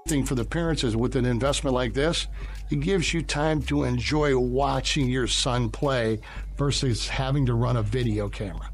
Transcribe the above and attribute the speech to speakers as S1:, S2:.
S1: thing for the parents is with an investment like this, it gives you time to enjoy watching your son play versus having to run a video camera.